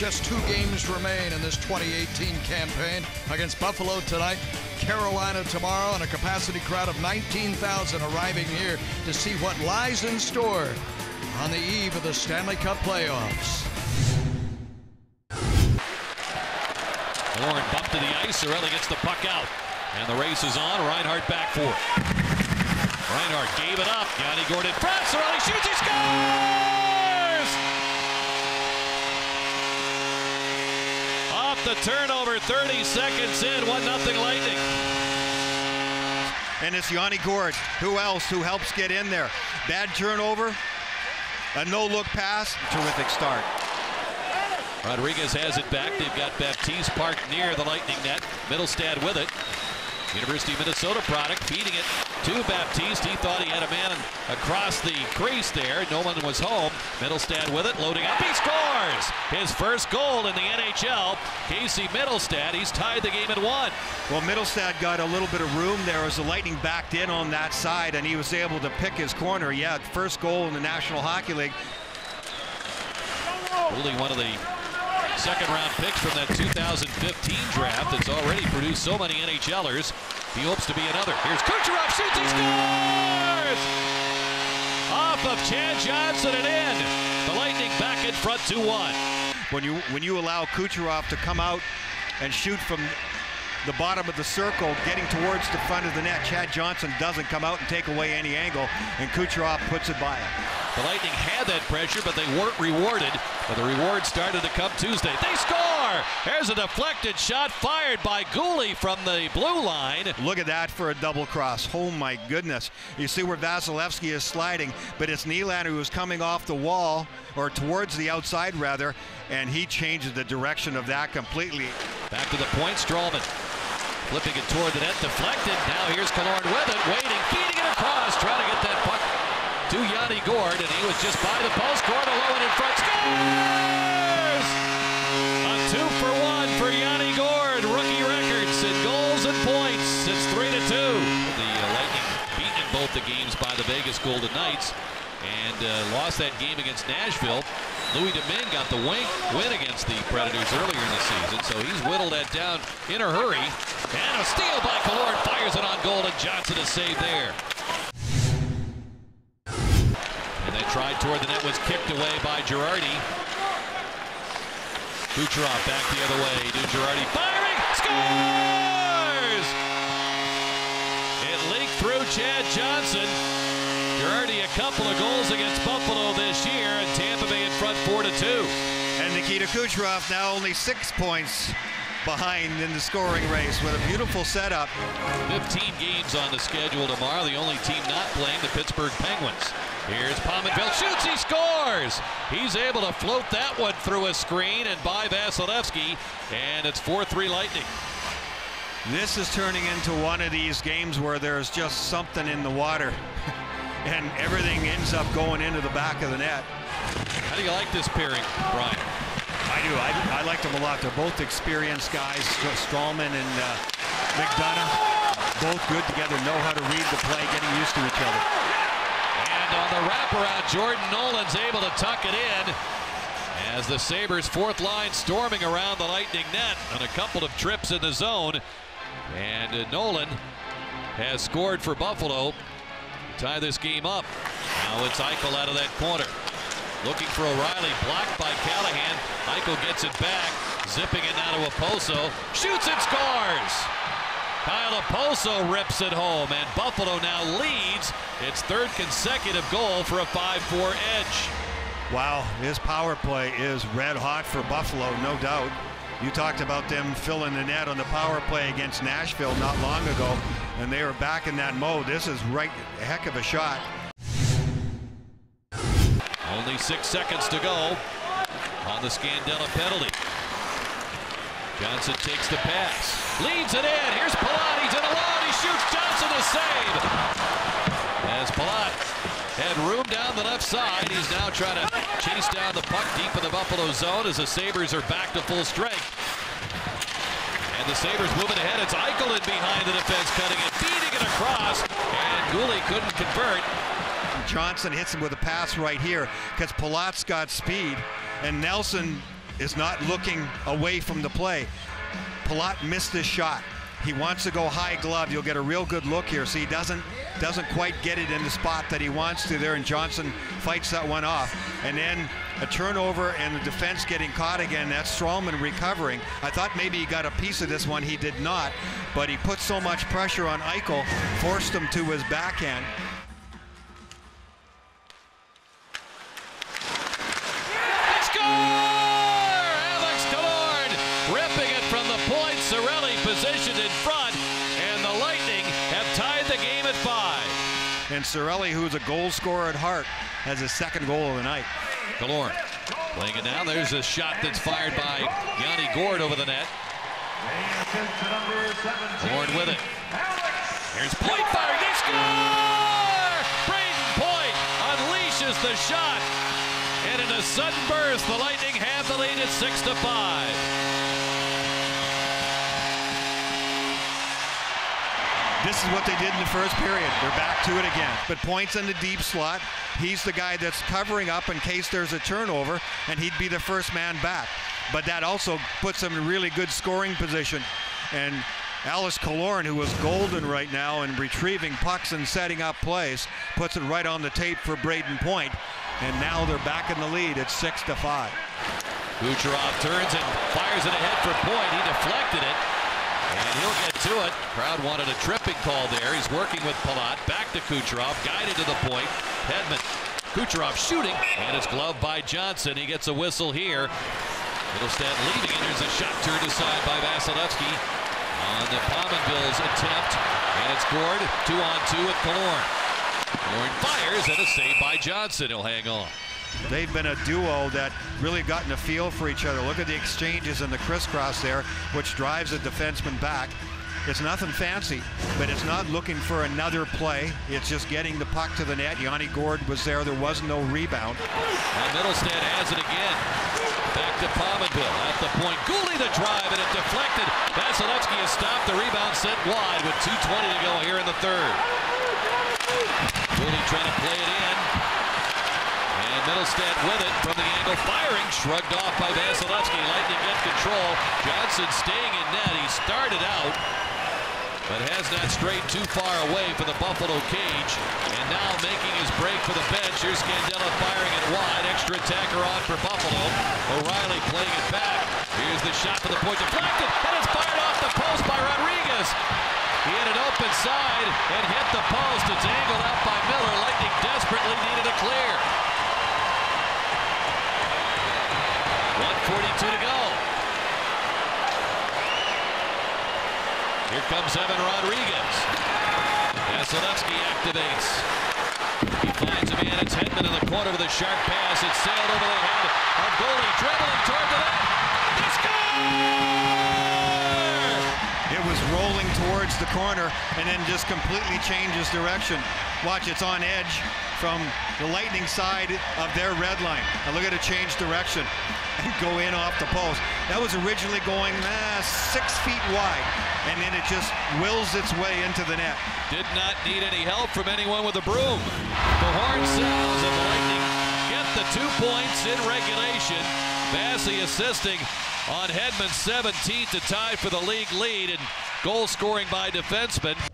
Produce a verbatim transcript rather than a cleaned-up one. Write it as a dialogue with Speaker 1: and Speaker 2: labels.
Speaker 1: Just two games remain in this twenty eighteen campaign. Against Buffalo tonight, Carolina tomorrow, and a capacity crowd of nineteen thousand arriving here to see what lies in store on the eve of the Stanley Cup playoffs.
Speaker 2: Lauren bumped to the ice. Cirelli gets the puck out. And the race is on. Reinhart back for it. Reinhart gave it up. Yanni Gourde in front. Cirelli shoots. He scores! Off the turnover, thirty seconds in. one nothing Lightning.
Speaker 3: And it's Yanni Gourde. Who else who helps get in there? Bad turnover. A no-look pass. Terrific start.
Speaker 2: Rodriguez has it back. They've got Baptiste parked near the Lightning net. Mittelstadt with it. University of Minnesota product, feeding it to Baptiste. He thought he had a man across the crease there. No one was home. Mittelstadt with it, loading up. He scores! His first goal in the N H L. Casey Mittelstadt, he's tied the game at one.
Speaker 3: Well, Mittelstadt got a little bit of room there as the Lightning backed in on that side, and he was able to pick his corner. Yeah, first goal in the National Hockey League.
Speaker 2: Really one of the second round picks from that two thousand fifteen draft that's already produced so many NHLers. He hopes to be another. Here's Kucherov, shoots, he scores! Off of Chad Johnson and in. The Lightning back in front two one.
Speaker 3: When you when you allow Kucherov to come out and shoot from the bottom of the circle, getting towards the front of the net, Chad Johnson doesn't come out and take away any angle, and Kucherov puts it by him.
Speaker 2: The Lightning had that pressure, but they weren't rewarded. But the reward started to come Tuesday. They score! There's a deflected shot fired by Guhle from the blue line.
Speaker 3: Look at that for a double cross. Oh my goodness. You see where Vasilevsky is sliding, but it's Nylander who is coming off the wall, or towards the outside rather, and he changes the direction of that completely.
Speaker 2: Back to the point, Stralman. Flipping it toward the net, deflected. Now here's Killorn with it, waiting, feeding it across, trying to get that puck to Yanni Gourde, and he was just by the post. Gourde alone in front, scores! A two for one for Yanni Gourde, rookie records in goals and points. It's three to two. The uh, Lightning beaten in both the games by the Vegas Golden Knights, and uh, lost that game against Nashville. Louis Domingue got the win, win against the Predators earlier in the season, so he's whittled that down in a hurry. And a steal by Killorn, fires it on goal, and Johnson is saved there. And they tried toward the net, was kicked away by Girardi. Kucherov back the other way. Do Girardi firing, scores! It leaked through Chad Johnson. Girardi a couple of goals against Buffalo this year, and Tampa Bay in front four to two.
Speaker 3: And Nikita Kucherov now only six points behind in the scoring race with a beautiful setup.
Speaker 2: fifteen games on the schedule tomorrow. The only team not playing, the Pittsburgh Penguins. Here's Pominville, shoots, he scores! He's able to float that one through a screen and by Vasilevsky, and it's four three Lightning.
Speaker 3: This is turning into one of these games where there's just something in the water and everything ends up going into the back of the net.
Speaker 2: How do you like this pairing, Brian?
Speaker 3: I do. I, I like them a lot. They're both experienced guys, Stralman and uh, McDonough. Both good together, know how to read the play, getting used to each other.
Speaker 2: And on the wraparound, Jordan Nolan's able to tuck it in as the Sabres' fourth line storming around the Lightning net on a couple of trips in the zone. And uh, Nolan has scored for Buffalo to tie this game up. Now it's Eichel out of that corner. Looking for O'Reilly, blocked by Callahan. Eichel gets it back, zipping it now to Oposo. Shoots and scores! Kyle Oposo rips it home, and Buffalo now leads its third consecutive goal for a five four edge.
Speaker 3: Wow, his power play is red hot for Buffalo, no doubt. You talked about them filling the net on the power play against Nashville not long ago, and they were back in that mode. This is right a heck of a shot.
Speaker 2: Only six seconds to go on the Scandella penalty. Johnson takes the pass, leads it in. Here's Palat, he's in alone, he shoots, Johnson to save. As Palat had room down the left side, he's now trying to chase down the puck deep in the Buffalo zone as the Sabres are back to full strength. And the Sabres moving ahead, it's Eichel in behind the defense, cutting it, feeding it across, and Guhle couldn't convert.
Speaker 3: Johnson hits him with a pass right here because Palat's got speed, and Nelson is not looking away from the play. Palat missed this shot. He wants to go high glove. You'll get a real good look here. See, he doesn't doesn't quite get it in the spot that he wants to there, and Johnson fights that one off. And then a turnover and the defense getting caught again. That's Stralman recovering. I thought maybe he got a piece of this one. He did not, but he put so much pressure on Eichel, forced him to his backhand.
Speaker 2: Positioned in front, and the Lightning have tied the game at five.
Speaker 3: And Cirelli, who's a goal scorer at heart, has his second goal of the night.
Speaker 2: Killorn playing it down. There's a shot that's fired by Yanni Gourde over the net. Killorn with it. Here's Point firing. They score! Braden Point unleashes the shot, and in a sudden burst, the Lightning have the lead at six to five.
Speaker 3: This is what they did in the first period. They're back to it again. But Point's in the deep slot. He's the guy that's covering up in case there's a turnover, and he'd be the first man back. But that also puts him in a really good scoring position. And Alice Killorn, who is golden right now in retrieving pucks and setting up plays, puts it right on the tape for Braden Point. And now they're back in the lead at six to five.
Speaker 2: Kucherov turns and fires it ahead for Point. He deflected it. And he'll get to it. Crowd wanted a tripping call there. He's working with Palat. Back to Kucherov. Guided to the point. Hedman. Kucherov shooting. And it's gloved by Johnson. He gets a whistle here. Middlestat leaving. And there's a shot turned aside by Vasilevsky on the Pominville's attempt. And it's Gourde. Two on two with Killorn. Killorn fires and a save by Johnson. He'll hang on.
Speaker 3: They've been a duo that really gotten a feel for each other. Look at the exchanges and the crisscross there, which drives a defenseman back. It's nothing fancy, but it's not looking for another play. It's just getting the puck to the net. Yanni Gourde was there. There was no rebound.
Speaker 2: And Middlestat has it again. Back to Pominville at the point. Gouley the drive, and it deflected. Vasilevsky has stopped. The rebound sent wide with two twenty to go here in the third. Gouley trying to play it in. Middlestat with it from the angle, firing, shrugged off by Vasilevsky. Lightning get control. Johnson staying in net. He started out, but has not strayed too far away for the Buffalo cage. And now making his break for the bench. Here's Scandella firing it wide. Extra attacker on for Buffalo. O'Reilly playing it back. Here's the shot for the point, deflected, and it's fired off the post by Rodriguez. He had an open side and hit the post. It's angled out by Miller. Lightning desperately needed a clear. one forty-two to go. Here comes Evan Rodriguez. Vasilevsky activates. He finds a man. It's Hedman in the corner with a sharp pass. It's sailed over the head of goalie, dribbling toward the net. They score!
Speaker 3: It was rolling towards the corner and then just completely changes direction. Watch, it's on edge from the Lightning side of their red line. Now look at it change direction and go in off the post. That was originally going uh, six feet wide, and then it just wills its way into the net.
Speaker 2: Did not need any help from anyone with a broom. The horn sounds, and the Lightning get the two points in regulation. Bassey assisting on Hedman's seventeenth to tie for the league lead, and goal scoring by defenseman.